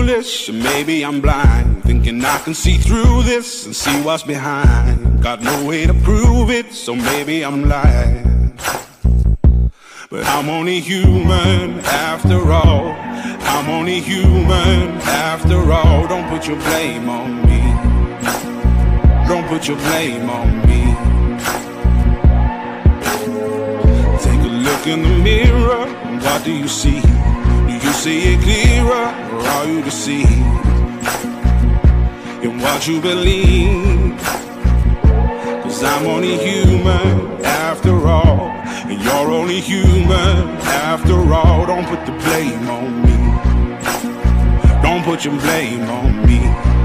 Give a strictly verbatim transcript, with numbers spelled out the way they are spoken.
foolish, or maybe I'm blind, thinking I can see through this and see what's behind. Got no way to prove it, so maybe I'm lying. But I'm only human after all. I'm only human after all. Don't put your blame on me. Don't put your blame on me. Take a look in the mirror, what do you see? Do you see it clearer, or are you deceived in what you believe? Cause I'm only human after all, and you're only human after all. Don't put the blame on me. Don't put your blame on me.